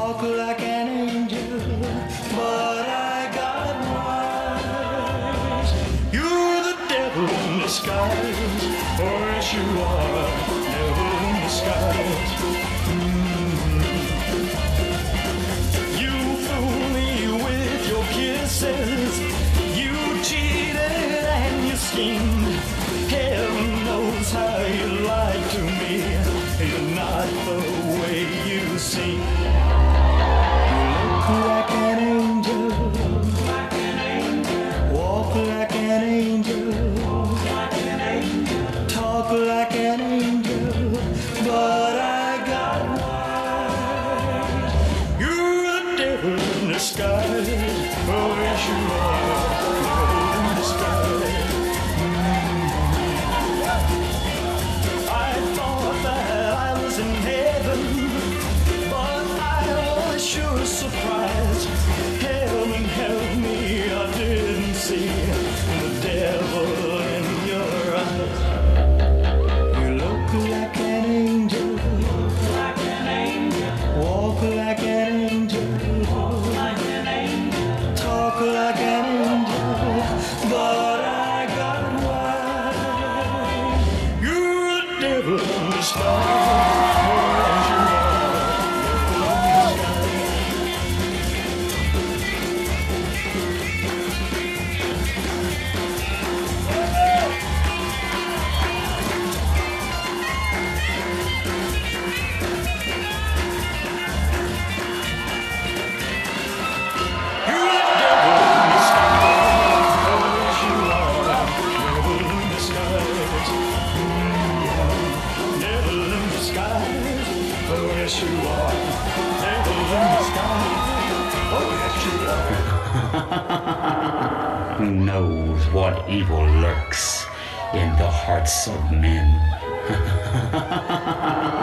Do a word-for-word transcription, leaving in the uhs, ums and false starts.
Talk like an angel, but I got wise. You're the devil in disguise, or yes you are, devil in disguise. Mm-hmm. You fool me with your kisses, you cheated and you schemed. Heaven knows how you lied to me, you're not the way you seem. Like an angel, like an angel, walk like an angel, walk like an angel, talk like an angel, but I got wise. You're the devil in disguise, oh yes you are, devil in disguise. Mm-hmm. I thought that I was in heaven, but I was sure surprised. Heaven help me, I didn't see the devil in your eyes. You look like an angel, like an angel, walk like an angel, walk like an angel, talk like an angel, but I got wise. You're the devil in disguise. Who knows what evil lurks in the hearts of men?